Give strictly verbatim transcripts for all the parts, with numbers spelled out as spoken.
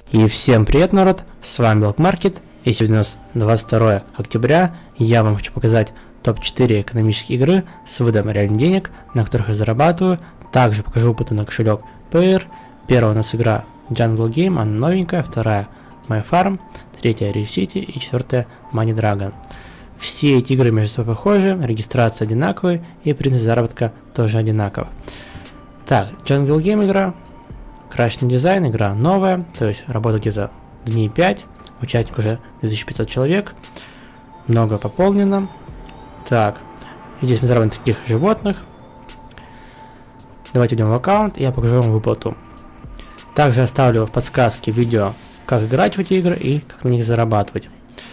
И всем привет, народ, с вами Black Market, и сегодня у нас двадцать второе октября, и я вам хочу показать топ четыре экономические игры с выдом реальных денег, на которых я зарабатываю. Также покажу опыты на кошелек пи эр. Первая у нас игра Jungle Game, она новенькая, вторая My Farm, третья Rich City и четвертая Money Dragon. Все эти игры между собой похожи, регистрация одинаковая и принцип заработка тоже одинаковый. Так, Jungle Game игра. Красный дизайн, игра новая, то есть работа где-то дней пять, участник уже две тысячи пятьсот человек, много пополнено. Так, здесь мы заработаем таких животных. Давайте идем в аккаунт, и я покажу вам выплату. Также оставлю в подсказке видео, как играть в эти игры и как на них зарабатывать.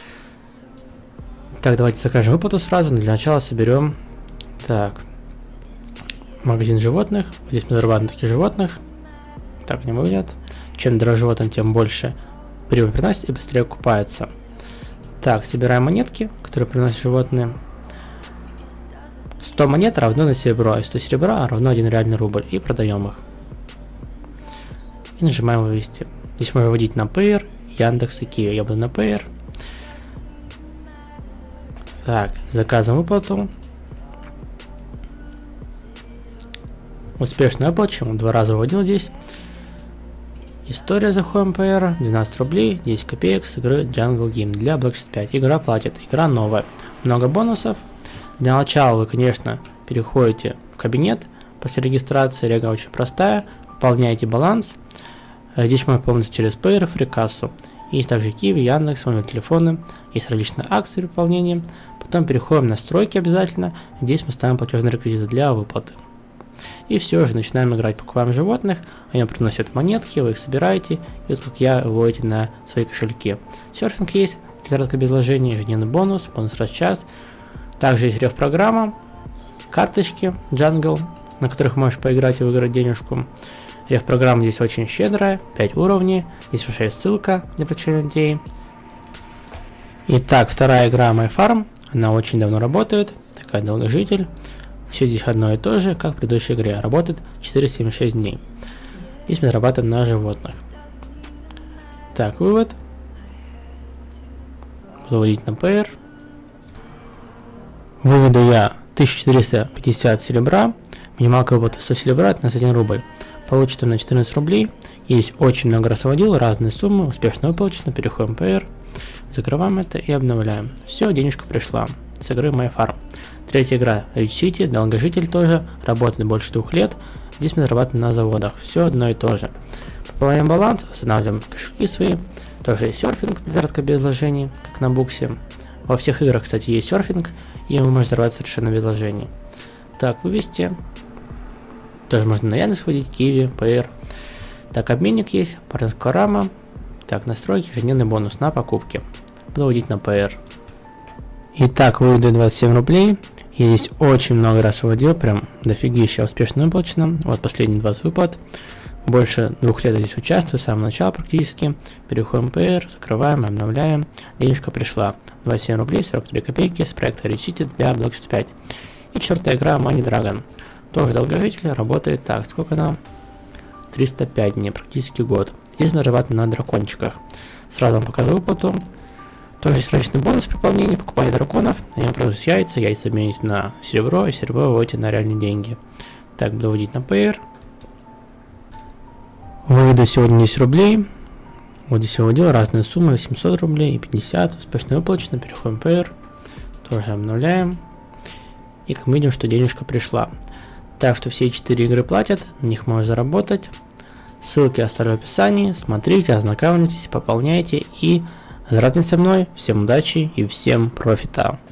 Так, давайте закажем выплату сразу, но для начала соберем. Так, магазин животных, здесь мы зарабатываем таких животных. Так не выглядят. Чем дороже животное, тем больше прибыль приносит и быстрее окупается. Так, собираем монетки, которые приносят животные. сто монет равно на серебро, и сто серебра равно один реальный рубль. И продаем их. И нажимаем вывести. Здесь можно выводить на пи эр, Яндекс и Киви. Я буду на пи эр. Так, заказываем выплату. Успешно оплачивал, два раза выводил здесь. История, заходим пи эр, двенадцать рублей, десять копеек с игры Jungle Game для Black шестьдесят пять. Игра платит, игра новая, много бонусов. Для начала вы, конечно, переходите в кабинет после регистрации, рега очень простая, выполняете баланс. Здесь можно пополнить через пи эр, фрикассу. Есть также Киви, Яндекс, мобильные телефоны, есть различные акции при выполнении. Потом переходим в настройки обязательно, здесь мы ставим платежные реквизиты для выплаты. И все же начинаем играть, покупаем животных, они приносят монетки, вы их собираете, и вот как я выводите на свои кошельки. Серфинг есть, для заработка без вложений, ежедневный бонус, бонус раз в час. Также есть реф-программа, карточки Jungle, на которых можешь поиграть и выиграть денежку. Реф-программа здесь очень щедрая, пять уровней, здесь уже есть ссылка для привлечения людей. Итак, вторая игра My Farm, она очень давно работает, такая долгожитель. Все здесь одно и то же, как в предыдущей игре. Работает четыреста семьдесят шесть дней. Здесь мы зарабатываем на животных. Так, вывод. Буду вводить на пи эр. Выводу я тысяча четыреста пятьдесят серебра. Минималка выплаты сто серебра, это на один рубль. Получится на четырнадцать рублей. Есть очень много раз вводил, разные суммы. Успешно выплачено. Переходим в пи эр. Закрываем это и обновляем. Все, денежка пришла с игры My Farm. Третья игра Rich City, долгожитель тоже, работает больше двух лет. Здесь мы зарабатываем на заводах, все одно и то же. Пополняем баланс, устанавливаем кошельки свои. Тоже есть серфинг для заработка без вложений, как на буксе. Во всех играх, кстати, есть серфинг, и вы можете зарабатывать совершенно без вложений. Так, вывести. Тоже можно на Яндекс вводить, Киви, пи эр. Так, обменник есть, партнерская рама. Так, настройки, ежедневный бонус на покупки. Буду вводить на пи эр. Итак, выводы двадцать семь рублей. Я здесь очень много раз выводил, прям дофигища успешно выплачено. Вот последние двадцать выплат. Больше двух лет я здесь участвую, с самого начала практически. Переходим в пи эр, закрываем, обновляем. Денежка пришла. двадцать семь рублей, сорок три копейки с проекта Rich City для Black шестьдесят пять. И четвертая игра Money Dragon. Тоже долгожитель, работает так. Сколько она? триста пять дней, практически год. Здесь мы зарабатываем на дракончиках. Сразу вам покажу выплату. Тоже есть различный бонус при пополнении, покупайте драконов, они приносят яйца, яйца обмените на серебро, и серебро выводите на реальные деньги. Так, буду вводить на пи эр. Выводы сегодня десять рублей. Вот здесь я выводил разные суммы, семьсот рублей и пятьдесят, успешно выплачено, переходим в пи эр. Тоже обновляем. И как мы видим, что денежка пришла. Так что все четыре игры платят, на них можно заработать. Ссылки оставлю в описании, смотрите, ознакомьтесь, пополняйте и... Заработайте со мной, всем удачи и всем профита!